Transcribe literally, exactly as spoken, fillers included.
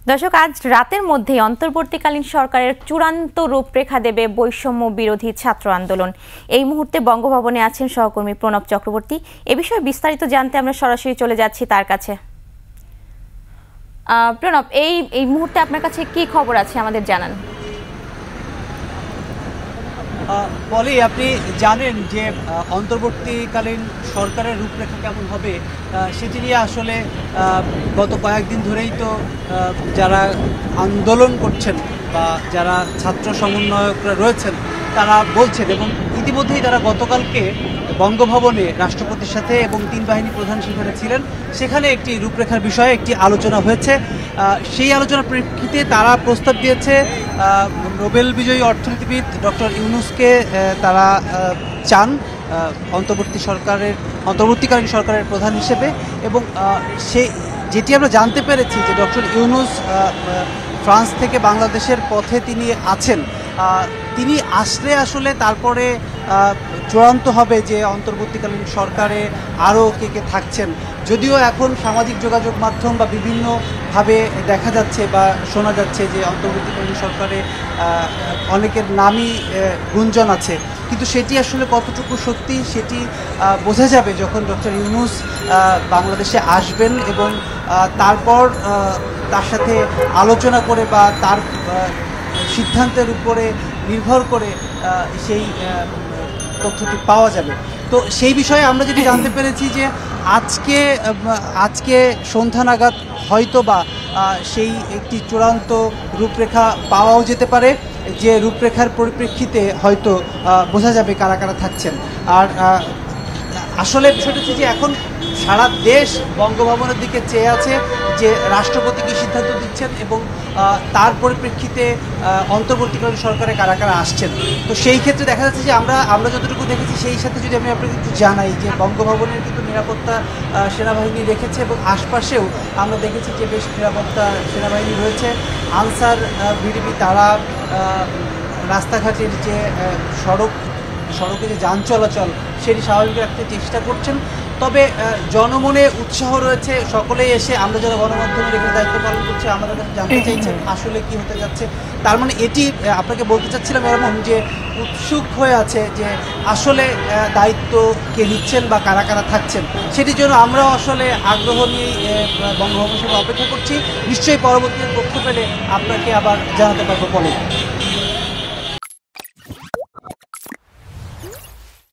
দর্শক, আজ রাতের মধ্যেই অন্তর্বর্তীকালীন সরকারের চূড়ান্ত রূপরেখা দেবে বৈষম্য বিরোধী ছাত্র আন্দোলন। এই মুহূর্তে বঙ্গভবনে আছেন সহকর্মী প্রণব চক্রবর্তী। এ বিষয়ে বিস্তারিত জানতে আমরা সরাসরি চলে যাচ্ছি তার কাছে। প্রণব, এই এই মুহূর্তে আপনার কাছে কি খবর আছে আমাদের জানান। বলি, আপনি জানেন যে অন্তর্বর্তীকালীন সরকারের রূপরেখা কেমন হবে সেটি নিয়ে আসলে গত কয়েকদিন ধরেই তো যারা আন্দোলন করছেন বা যারা ছাত্র সমন্বয়করা রয়েছেন তারা বলছেন, এবং ইতিমধ্যেই তারা গতকালকে বঙ্গভবনে রাষ্ট্রপতির সাথে এবং তিন বাহিনী প্রধান সেখানে ছিলেন, সেখানে একটি রূপরেখার বিষয়ে একটি আলোচনা হয়েছে। সেই আলোচনার প্রেক্ষিতে তারা প্রস্তাব দিয়েছে নোবেল বিজয়ী অর্থনীতিবিদ ডক্টর ইউনূসকে তারা চান অন্তর্বর্তী সরকারের অন্তর্বর্তীকালীন সরকারের প্রধান হিসেবে। এবং সে যেটি আমরা জানতে পেরেছি যে ডক্টর ইউনূস ফ্রান্স থেকে বাংলাদেশের পথে তিনি আছেন। তিনি আসলে আসলে তারপরে চূড়ান্ত হবে যে অন্তর্বর্তীকালীন সরকারে আরও কে কে থাকছেন। যদিও এখন সামাজিক যোগাযোগ মাধ্যম বা বিভিন্নভাবে দেখা যাচ্ছে বা শোনা যাচ্ছে যে অন্তর্বর্তীকালীন সরকারে অনেকের নামই গুঞ্জন আছে, কিন্তু সেটি আসলে কতটুকু সত্যি সেটি বোঝা যাবে যখন ডক্টর ইউনূস বাংলাদেশে আসবেন এবং তারপর তার সাথে আলোচনা করে বা তার সিদ্ধান্তের উপরে নির্ভর করে সেই তথ্যটি পাওয়া যাবে। তো সেই বিষয়ে আমরা যেটি জানতে পেরেছি যে আজকে আজকে সন্ধ্যা নাগাদ হয়তো বা সেই একটি চূড়ান্ত রূপরেখা পাওয়াও যেতে পারে, যে রূপরেখার পরিপ্রেক্ষিতে হয়তো বোঝা যাবে কারা কারা থাকছেন। আর আসলে বিষয়টা হচ্ছে যে এখন সারা দেশ বঙ্গভবনের দিকে চেয়ে আছে যে রাষ্ট্রপতি কী সিদ্ধান্ত দিচ্ছেন এবং তার পরিপ্রেক্ষিতে অন্তর্বর্তীকালীন সরকারে কারা কারা আসছেন। তো সেই ক্ষেত্রে দেখা যাচ্ছে যে আমরা আমরা যতটুকু দেখেছি সেই সাথে যদি আমি আপনাকে একটু জানাই যে বঙ্গভবনের কিন্তু নিরাপত্তা সেনাবাহিনী রেখেছে এবং আশপাশেও আমরা দেখেছি যে বেশ নিরাপত্তা সেনাবাহিনী রয়েছে। আনসার ভিডিপি তারা রাস্তাঘাটের যে সড়ক সড়কে যে যান চলাচল সেটি স্বাভাবিক রাখতে চেষ্টা করছেন। তবে জনমনে উৎসাহ রয়েছে, সকলেই এসে আমরা যারা গণমাধ্যমে রেখে দায়িত্ব পালন করছি আমাদের কাছে জানতে চাইছেন আসলে কি হতে যাচ্ছে। তার মানে এটি আপনাকে বলতে চাচ্ছিলাম এরকম যে উৎসুক হয়ে আছে যে আসলে দায়িত্ব কে নিচ্ছেন বা কারা কারা থাকছেন, সেটির জন্য আমরাও আসলে আগ্রহ নিয়েই বঙ্গভবন হিসেবে অপেক্ষা করছি। নিশ্চয়ই পরবর্তী তথ্য পেলে আপনাকে আবার জানাতে পারবো। বলে